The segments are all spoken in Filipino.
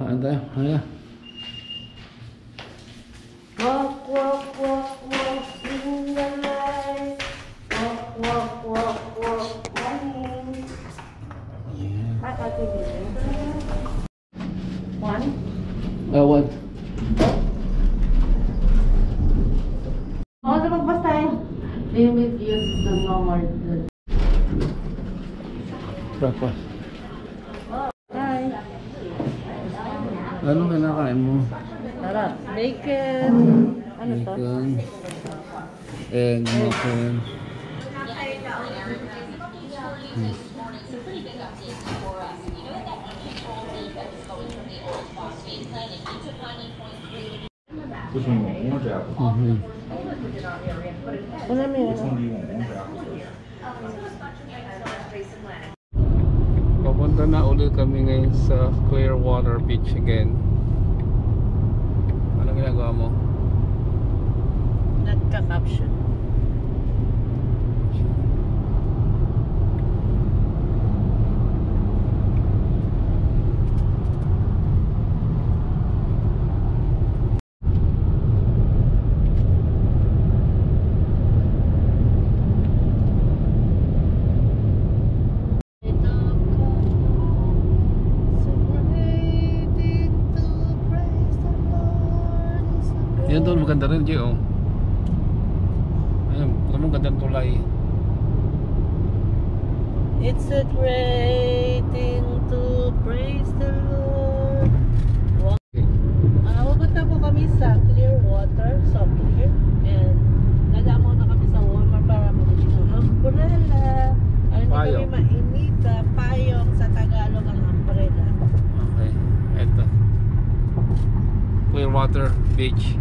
Ano tayo? Ano? Walk, walk, walk, walk in the light. Walk, walk, walk, walk, morning. One? One. Oh, lumagpas tayo. Limit use the normal. Breakfast. Hi. Ano kinakain mo? Sarap. Bacon. Ano to? Bacon. Egg, muffin. Which one you want? Orange apple. Wala mo Which yun. one do you want? Orange apple. Papunta na ulit kami ngayon sa Clearwater Beach again. Ano ginagawa mo? Nagka-caption. Yan doon, maganda rin, Jay, oh. Ayun, magandang tulay. It's a great thing to praise the Lord. Pupunta po kami sa Clearwater, so clear. And nadamo na kami sa Walmart para bumili ng umbrella. Ay, hindi kami mainita. Payong sa Tagalog ang umbrella. Okay, eto. Clearwater Beach.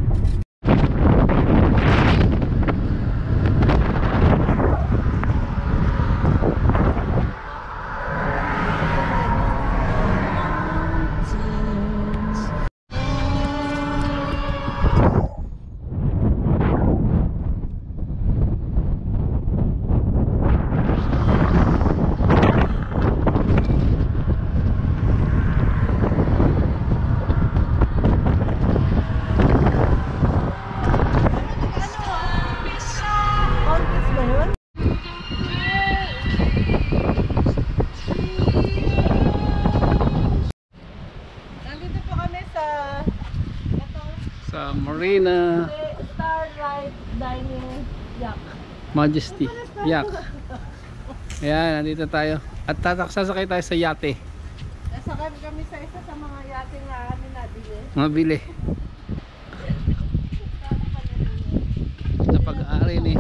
Sa Marina Starlight Dining Yak. Majesty Yak. Ayan, nandito tayo. At sasakay tayo sa yate. Nasakay kami sa isa sa mga yate nga kami nabili. Mabili. Sa pag-aari ni.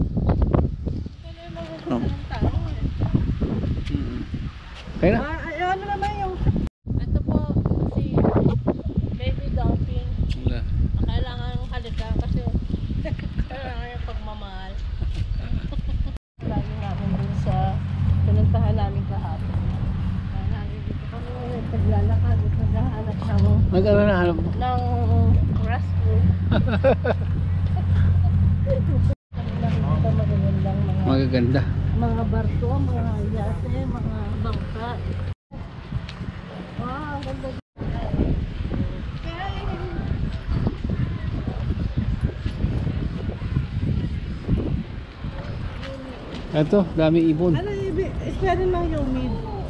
Kaya na? Ano naman yung... Ito po si Baby Dolphin. Wala. Kailangan halika kasi kailangan yung pagmamahal. Lagi namin dun sa pinuntahan namin kahapon. Nandito kami ngayon, paglalakad at naghahanap Magkano na hanap mo? ng restroom. Nakikita magagandang Magaganda. mga barko, mga yate, mga bangka. Wow, ang ganda. Ito, dami ibon. Ano ibig? Pwede lang yung mid.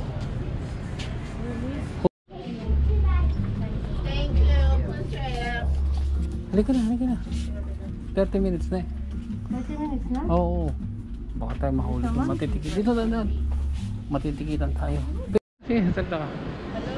Thank you, Chef. Halika na. 30 minutes na eh. 30 minutes na? Oo. Baka tayo mahuli. Matitikit. Dito na. Matitikitan tayo. Sige, salta ka. Hello?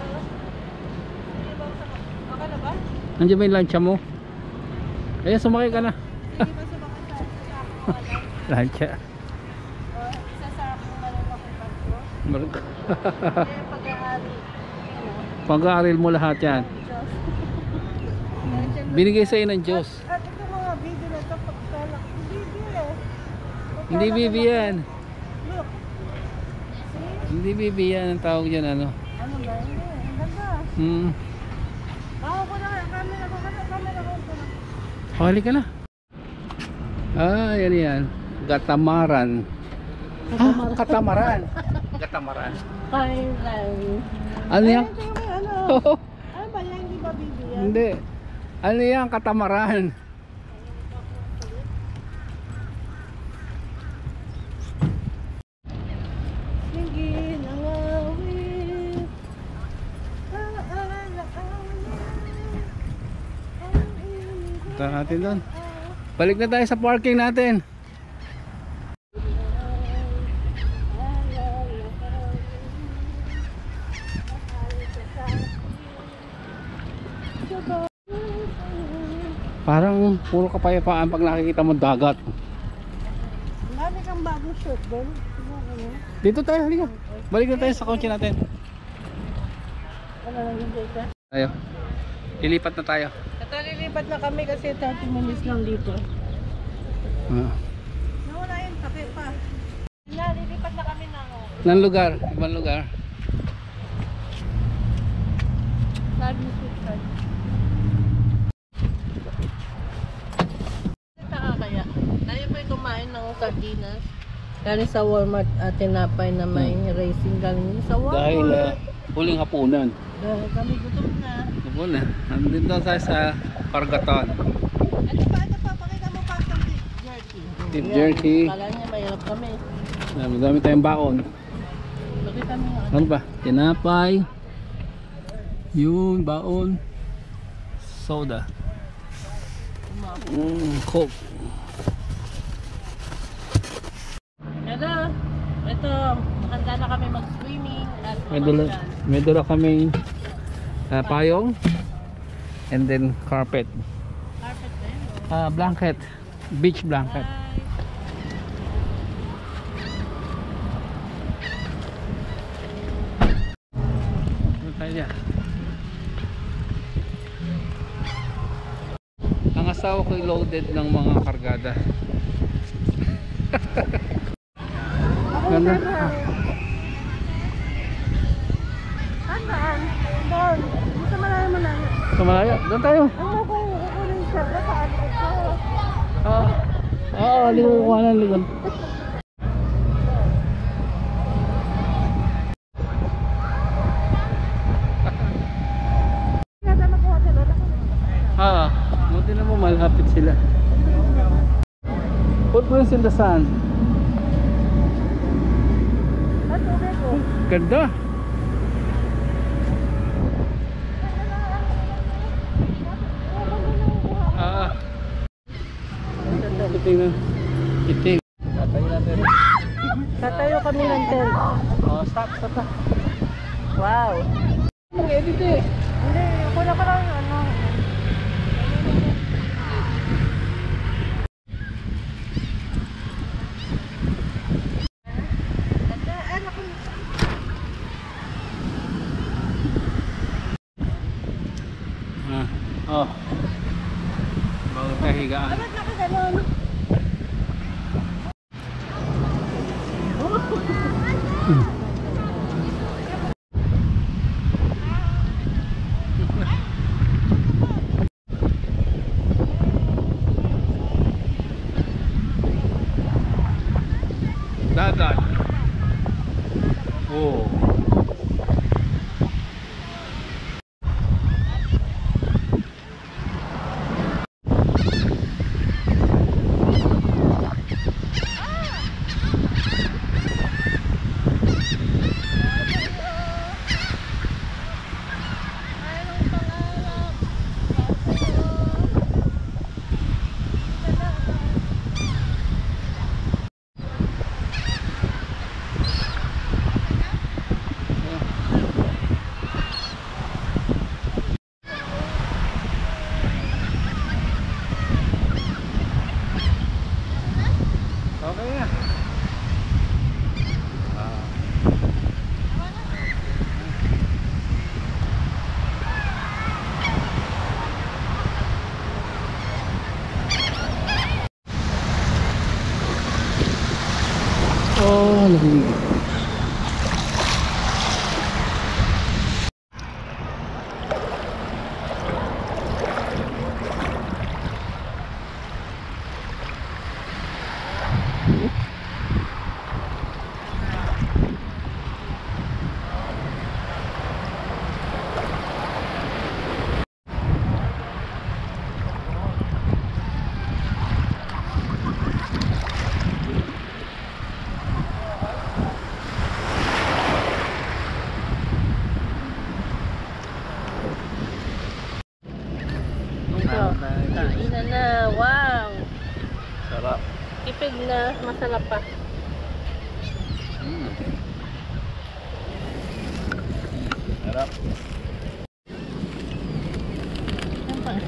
Okay na ba? Nandiyan ba yung lancha mo? Ayan, sumakay ka na. Hindi ba sumakay sa wala? Lancha. Isasarap mo na lang ako barko. Barko. Pag-aari. Pag-aaral mo lahat yan. Diyos. Binigay sa'yo ng Diyos. At ito mga video na ito, pagkalak. Hindi bibi yan. Look. See? Hindi bibi yan ang tawag dyan, ano. Ano ba? Hindi. Ang ganda. Ako ko na. Camera ko. Hali ka na. Yan. Katamaran. Katamaran. Katamaran. Kailan? Ano yan? Ano ba yan? Hindi. Ano yan? Katamaran. Sige, nangawit. Punta natin doon. Balik na tayo sa parking natin. Parang puro kapayapaan pag nakikita mo dagat. Marami kang bagong shirt doon. Dito tayo, halika. Balik na tayo sa kotse natin. Ano lang yung data? Tayo. Lilipat na tayo. Ito, lilipat na kami kasi 30 minutes lang dito. Nawala yun, kape pa. Lilipat na kami Ng lugar, ibang lugar. Sabi ni Sweet Card. Kaya tayo pa kumain ng sardinas galing sa Walmart at tinapay na may racing galing sa Walmart. Dahil huling hapunan. Dahil kami gutom na. Hapunan na. Nandito tayo sa Pargaton. Ito pa, pakita mo pa itong beef jerky. Beef jerky. Kala niya mahirap kami. Dami tayong baon. Pakita mo nga. Ano ba? Tinapay. Yun, baon. Soda. Coke. Ito, handa na kami mag-swimming at May dala kaming payong and then carpet. Carpet ba yun? Blanket. Beach blanket. Ano tayo dyan? Ang asawa ko'y loaded ng mga kargada. Ganda. Saan? Doon. Dito malayo. Tumalaya. Doon tayo. Ano ko kukunin siya? Saan ito? Oo, hindi ko kukuha ng likod. Buti na mo malapit sila. Footprints in the sand. Ganda. Tingnan. Itim. Tatayo natin. Tatayo kami ng tent. Stop. Wow. Mag-edit eh. Hindi, ako na parang ano. Bago tayo higaan. Bakit nakaganon? Dagat. Oh. Kainan na. Wow! Sarap. Tipid na. Masarap pa. Sarap. Yan pa.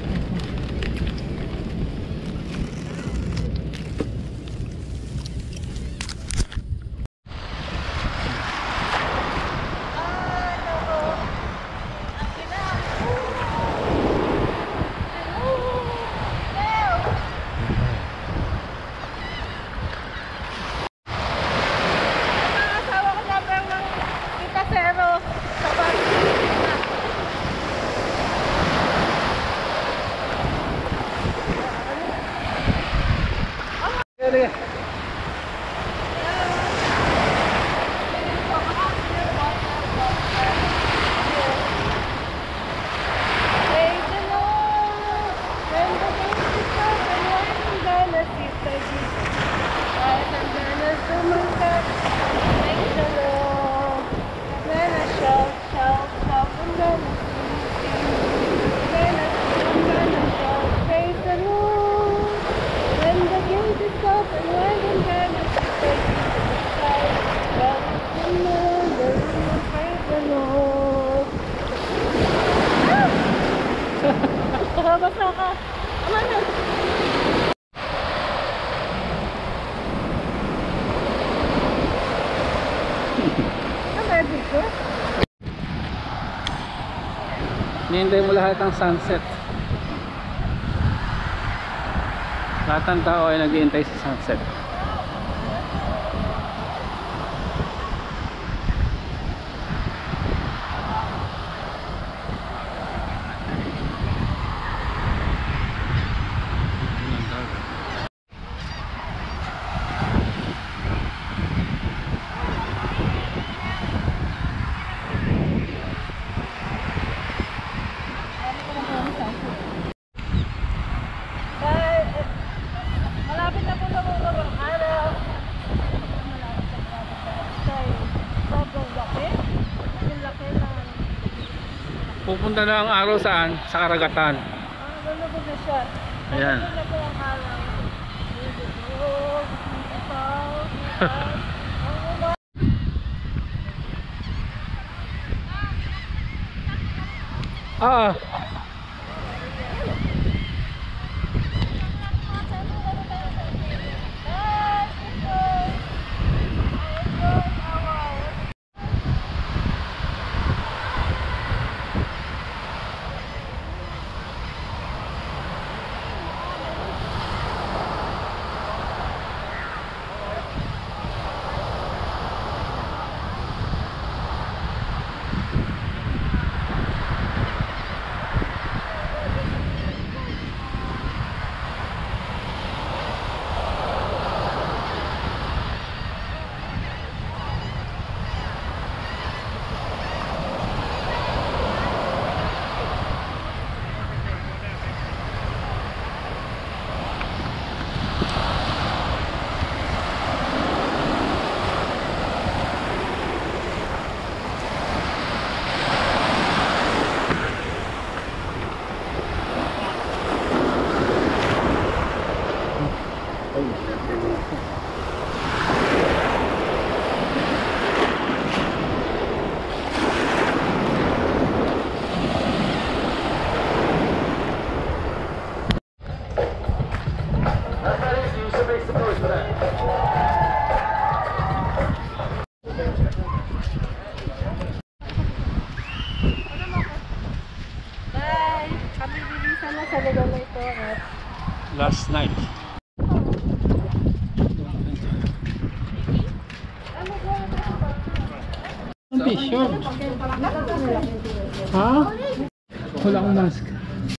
Basta ka. Aman na. Hinihintay mo lahat ng sunset. Lahat ng tao ay naghihintay sa sunset. Malapit na po na mga araw. Sobrang laki. Ang laki na. Pupunta na ang araw saan? Sa karagatan. Gano'n po na siya. Ayan. Gano'n po ang araw. Ah. Bye! Kami bilisan na sa lugar na ito at Last night. Ang t-shirt. Ha? Wala akong mask.